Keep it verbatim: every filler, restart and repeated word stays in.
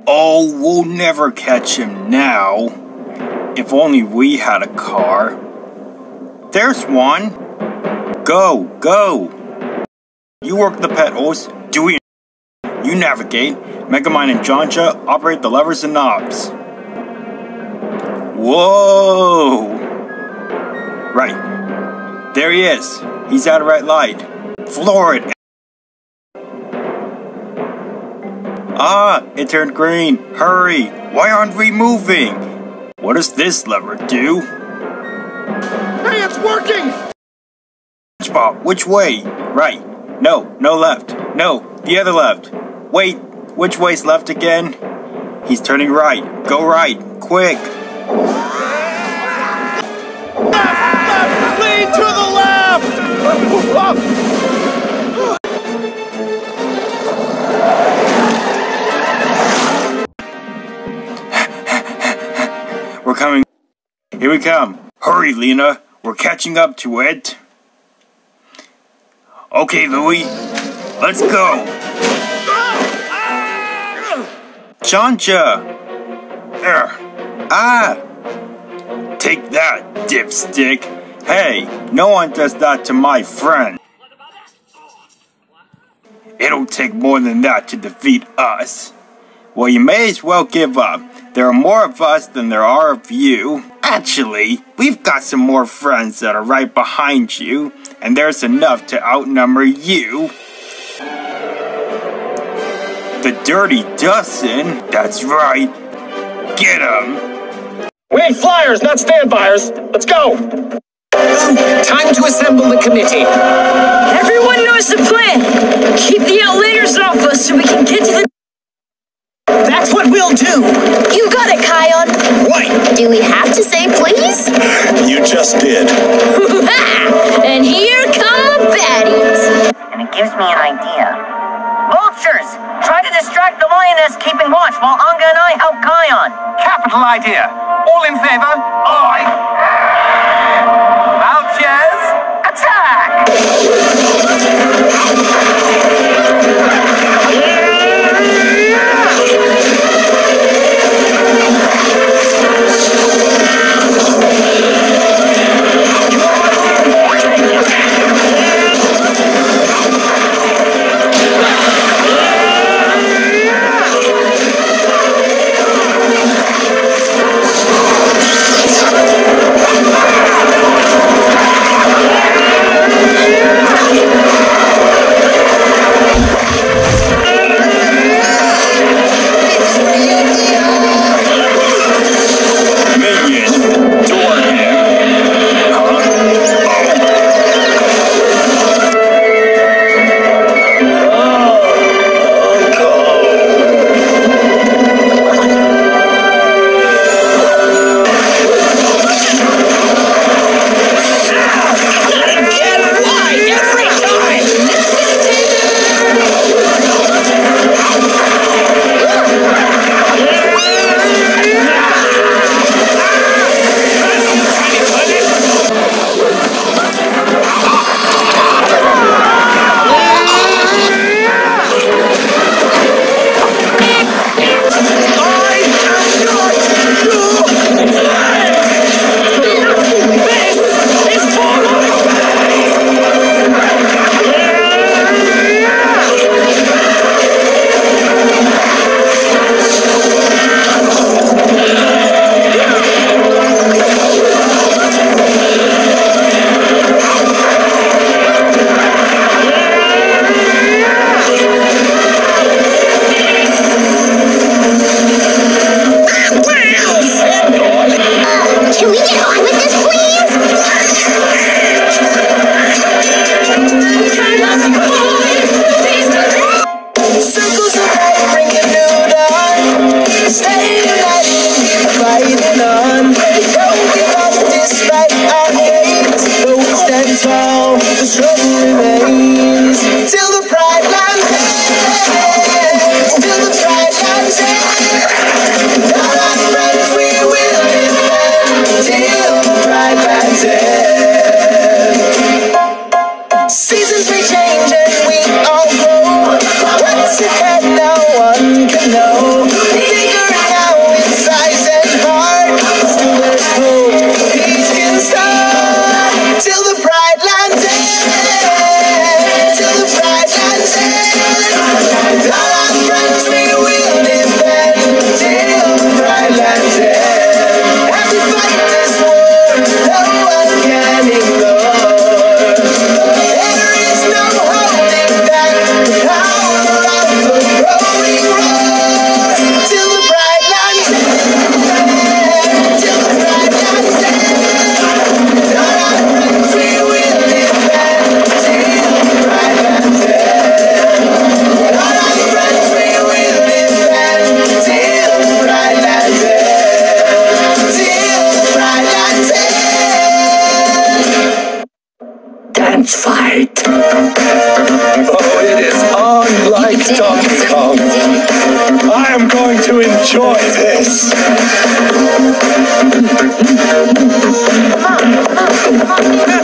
Oh, we'll never catch him now. If only we had a car. There's one. Go, go. You work the pedals. Do it. You navigate. Megamind and Jancha operate the levers and knobs. Whoa. Right. There he is. He's at a red light. Floor it. Ah, it turned green. Hurry. Why aren't we moving? What does this lever do? Hey, it's working! SpongeBob, which way? Right. No, no left. No, the other left. Wait, which way's left again? He's turning right. Go right. Quick. Left, left, lean to the left! We're coming. Here we come. Hurry, Lena. We're catching up to it. Okay, Louie. Let's go. Jancha. There. Ah. Take that, dipstick. Hey, no one does that to my friend. It'll take more than that to defeat us. Well, you may as well give up. There are more of us than there are of you. Actually, we've got some more friends that are right behind you, and there's enough to outnumber you. The Dirty Dozen? That's right. Get 'em. We need flyers, not standbyers. Let's go. Time to assemble the committee. Everyone knows the plan. Keep the outlanders off us so we can get to the... That's what we'll do. You got it, Kion. Right. Do we have to say please? You just did. And here come the baddies. And it gives me an idea. Vultures! Try to distract the lioness keeping watch while Anga and I help Kion. Capital idea. All in favor? Aye. Vultures, attack! What's ahead, no one can know. pants fight. Oh, it is unlike Donkey Kong. I am going to enjoy this. Come on, come on, come on.